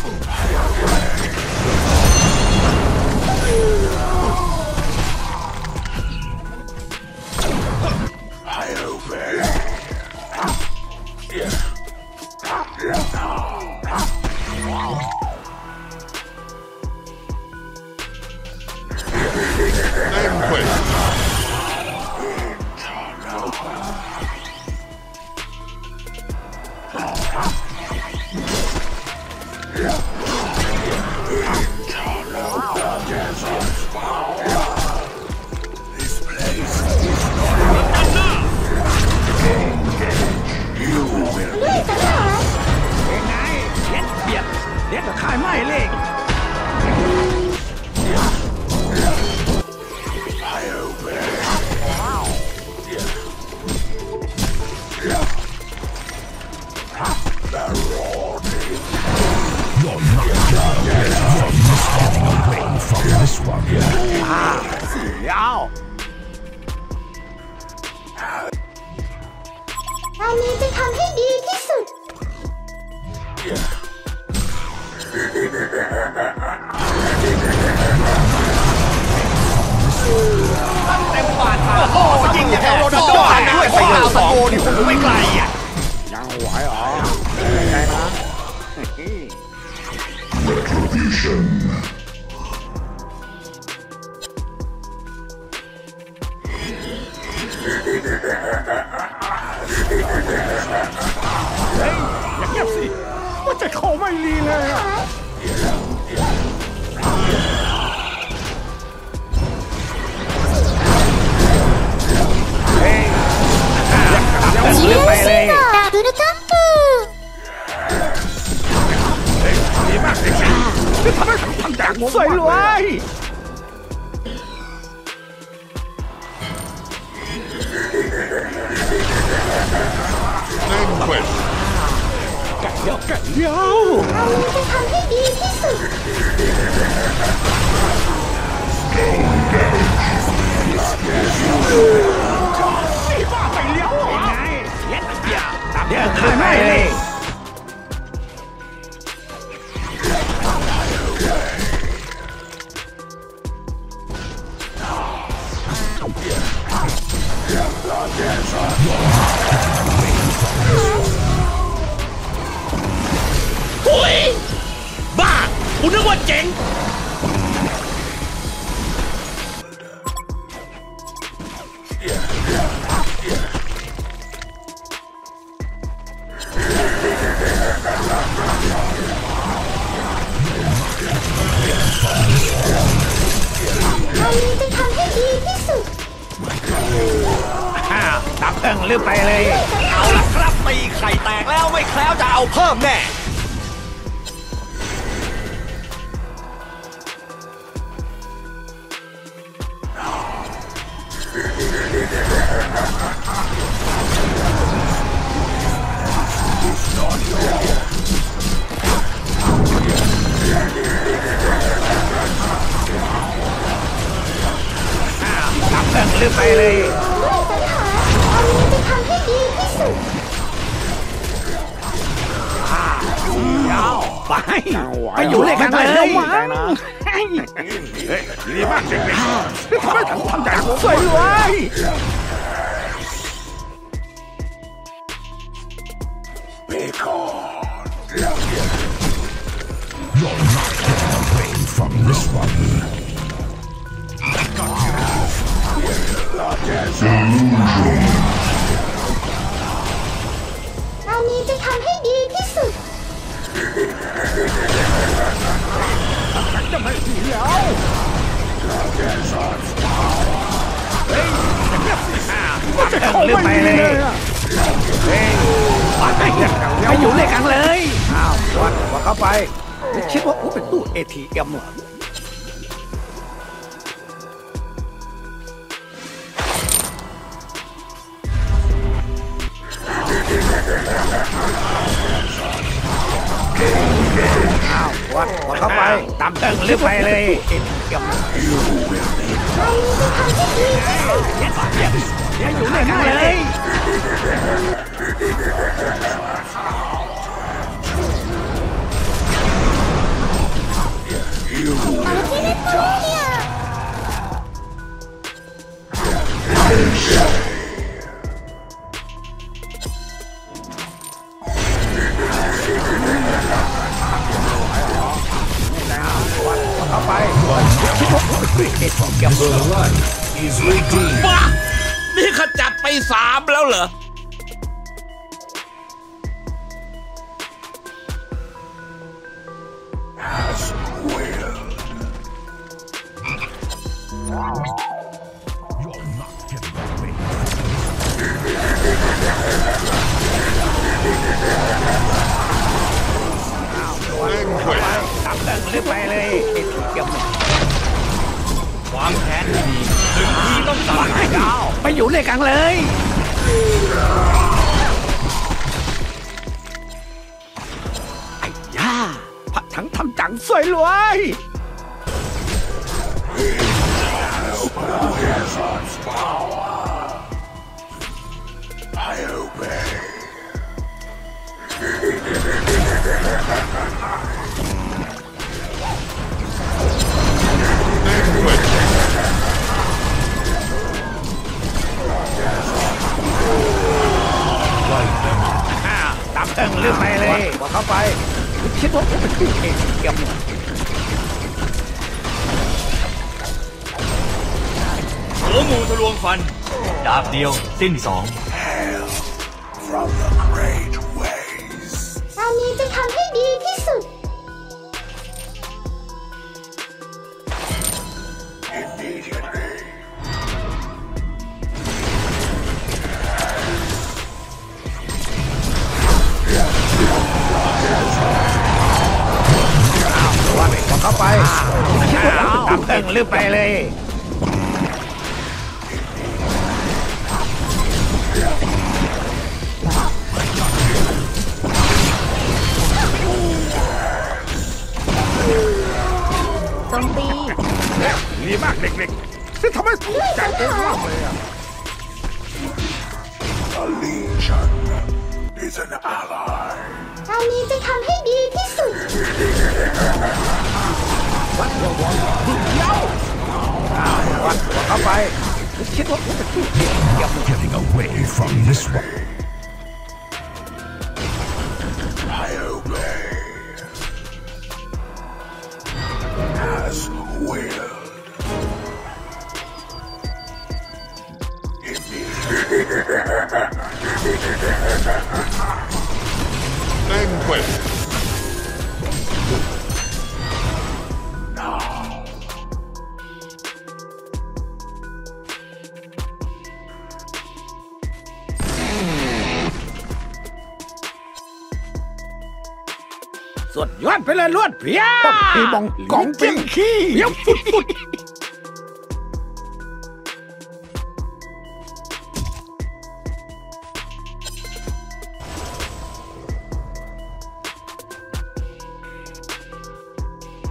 อันนี้จะทำให้ดีที่สุดเต็มบาทโอ้โหยิงอย่างโรนัลโดด้วยไปเอาสโกนี่คงไม่ไกลอ่ะยังไหวเหรอไงนะ Retribution. เฮ้ยอย่าเงียบสิว่าจะเขาไม่ลีเลยอ่ะเฮ้ยเลือกไปเลยダブルタップดีมากเลยที่ทำให้ทำจากสวยรวยไก่เดียวอันนี้จะทำให้ดีที่สุดบ้าไปเลี้ยวไงเย็ดเดียวตามเดี๋ยวขายไม่เลยบ้าคุณนึกว่าเจ๋งอันนี้จะทำให้ดีที่สุดตับเครื่องลืมไปเลยเอาละครับตีไข่แตกแล้วไม่แคล้วจะเอาเพิ่มแน่ตับเครื่องลืมไปเลยอันนี้จะทำให้ดีที่สุดยาวไปอยู่เลยกันเลยเฮ้ยดีมากเด็กๆทำไมทำใจผมสวยรวย You're not getting away from this one. Illusion. อันนี้จะทำให้ดีที่สุดจะไม่ดีแล้วเฮ้ยจะเงียบสิว่าจะเขาไม่ดีเลยเฮ้ยไปอยู่เลยกันเลยอ้าววัดเข้าไปคิดว่าอู้เป็นตู้ ATM เหรออ้าววัดเข้าไปตามเติงลึกไปเลย ATM อันนี้จะทำให้ดีที่สุดอย่าอยู่เลยกันเลยเข้าไป The light is redeemed. บ้านี่ขจัดไป3แล้วเหรอ You're not getting away. ตับเดินเรื่อยไปเลยเกี่ยววางแผนดีถึงทีต้องสั่งให้ดาวไปอยู่เลขกลางเลยไอ้ย่าพระถังทำจังสวยรวย ตามเติงเรื่องไปเลยว่าเข้าไปคิดว่าเป็นที่เกี่ยวหัวงูทะลวงฟัน ดาบเดียวสิ้น2 From the great ways. ตอนนี้จะทำให้ดีที่สุด Immediately. ว่าเข้าไปตามเติงเรื่องไปเลยโจมตีดีมากเด็กๆที่ทำให้ถูกใจผมมากเลยอ่ะ A legion is an ally. ตอนนี้จะทำให้ดีที่สุดวัดหัววอนดุเย้าวัดเข้าไปคิดว่าเป็นที่เกี่ยว Getting away from this one. I obey. As will. Banquet สุดยอดไปเลยลวดเพียบพี่มองกองเจียงขี้เพียบฟุด